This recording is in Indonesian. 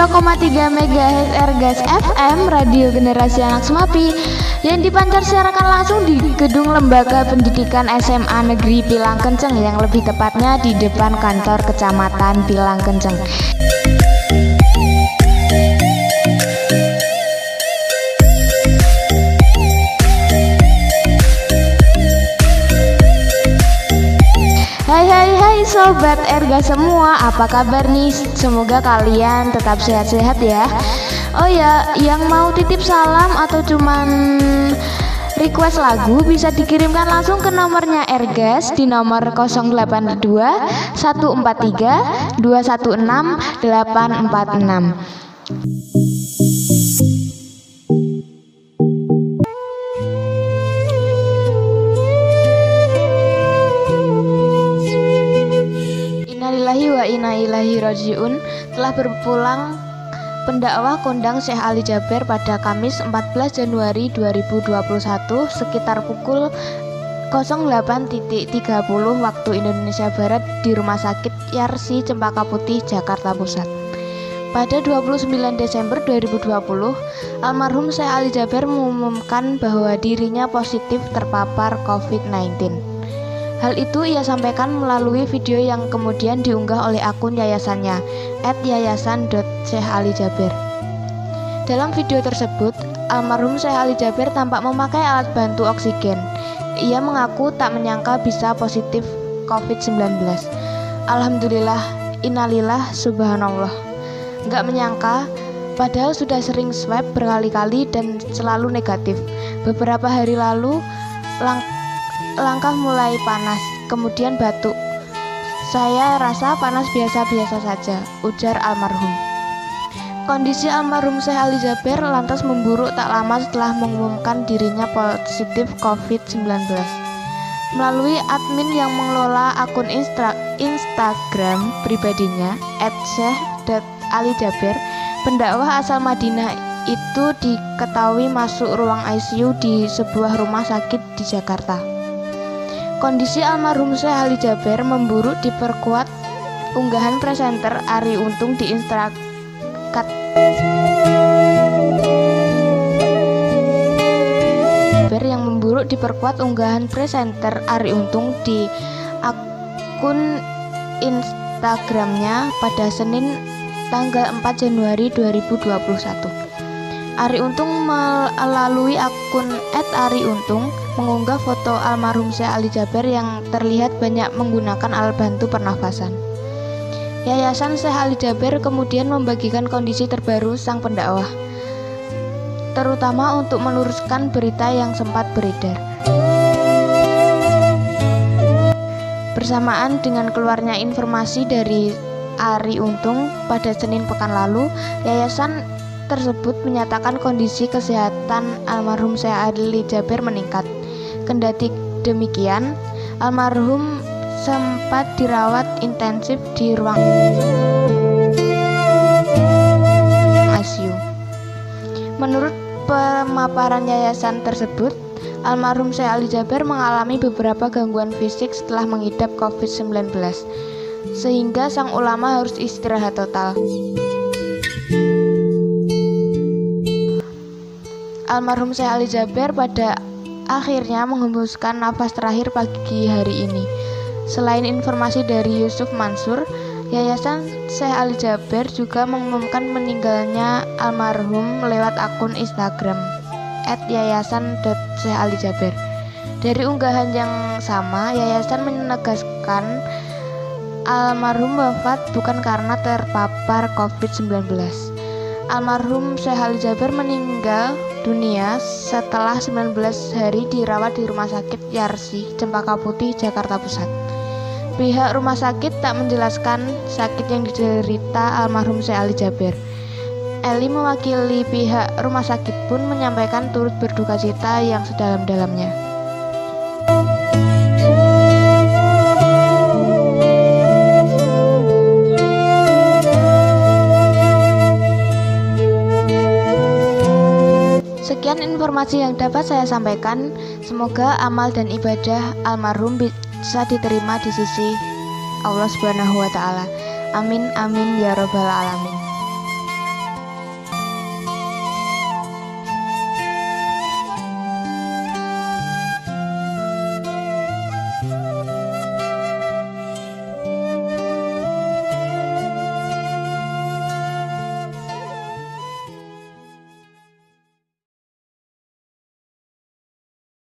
92,3 MHz Ergas FM Radio Generasi Anak Semapi yang dipancar siarkan langsung di Gedung Lembaga Pendidikan SMA Negeri Pilang Kenceng, yang lebih tepatnya di depan kantor Kecamatan Pilang Kenceng. Hai Sobat Erga semua, apa kabar nih? Semoga kalian tetap sehat-sehat ya. Oh ya, yang mau titip salam atau cuman request lagu bisa dikirimkan langsung ke nomornya Ergas di nomor 082 143 216 846. Wa inna ilaihi rajiun. Telah berpulang pendakwah kondang Syekh Ali Jaber pada Kamis 14 Januari 2021 sekitar pukul 08.30 waktu Indonesia Barat di Rumah Sakit Yarsi Cempaka Putih, Jakarta Pusat. Pada 29 Desember 2020, almarhum Syekh Ali Jaber mengumumkan bahwa dirinya positif terpapar COVID-19. Hal itu ia sampaikan melalui video yang kemudian diunggah oleh akun yayasannya @yayasan.syekhalijaber. Dalam video tersebut, almarhum Syekh Ali Jaber tampak memakai alat bantu oksigen. Ia mengaku tak menyangka bisa positif COVID-19. Alhamdulillah, innalillah, subhanallah. Nggak menyangka, padahal sudah sering swab berkali-kali dan selalu negatif. Beberapa hari lalu, langkah mulai panas, kemudian batuk. Saya rasa panas biasa-biasa saja, ujar almarhum. Kondisi almarhum Syekh Ali Jaber lantas memburuk tak lama setelah mengumumkan dirinya positif COVID-19. Melalui admin yang mengelola akun Instagram pribadinya @syekh.alijaber, pendakwah asal Madinah itu diketahui masuk ruang ICU di sebuah rumah sakit di Jakarta. Kondisi almarhum Syekh Ali Jaber memburuk diperkuat unggahan presenter Arie Untung di Instagram yang memburuk diperkuat unggahan presenter Arie Untung di akun Instagramnya pada Senin tanggal 4 Januari 2021. Arie Untung melalui akun @arieuntung mengunggah foto almarhum Syekh Ali Jaber yang terlihat banyak menggunakan alat bantu pernafasan. Yayasan Syekh Ali Jaber kemudian membagikan kondisi terbaru sang pendakwah, terutama untuk meluruskan berita yang sempat beredar. Bersamaan dengan keluarnya informasi dari Arie Untung pada Senin pekan lalu, yayasan tersebut menyatakan kondisi kesehatan almarhum Syekh Ali Jaber meningkat. Kendati demikian, almarhum sempat dirawat intensif di ruang ICU. Menurut pemaparan yayasan tersebut, almarhum Syekh Ali Jaber mengalami beberapa gangguan fisik setelah mengidap COVID-19, sehingga sang ulama harus istirahat total. Almarhum Syekh Ali Jaber pada akhirnya menghembuskan nafas terakhir pagi hari ini. Selain informasi dari Yusuf Mansur, Yayasan Syekh Ali Jaber juga mengumumkan meninggalnya almarhum lewat akun Instagram @yayasan.syekhalijaber. Dari unggahan yang sama, yayasan menegaskan almarhum wafat bukan karena terpapar COVID-19. Almarhum Syekh Ali Jaber meninggal dunia setelah 19 hari dirawat di Rumah Sakit Yarsi Cempaka Putih, Jakarta Pusat. Pihak rumah sakit tak menjelaskan sakit yang diderita almarhum Syekh Ali Jaber. Eli mewakili pihak rumah sakit pun menyampaikan turut berduka cita yang sedalam-dalamnya. Sekian informasi yang dapat saya sampaikan. Semoga amal dan ibadah almarhum bisa diterima di sisi Allah Subhanahu wa Ta'ala. Amin amin ya robbal alamin.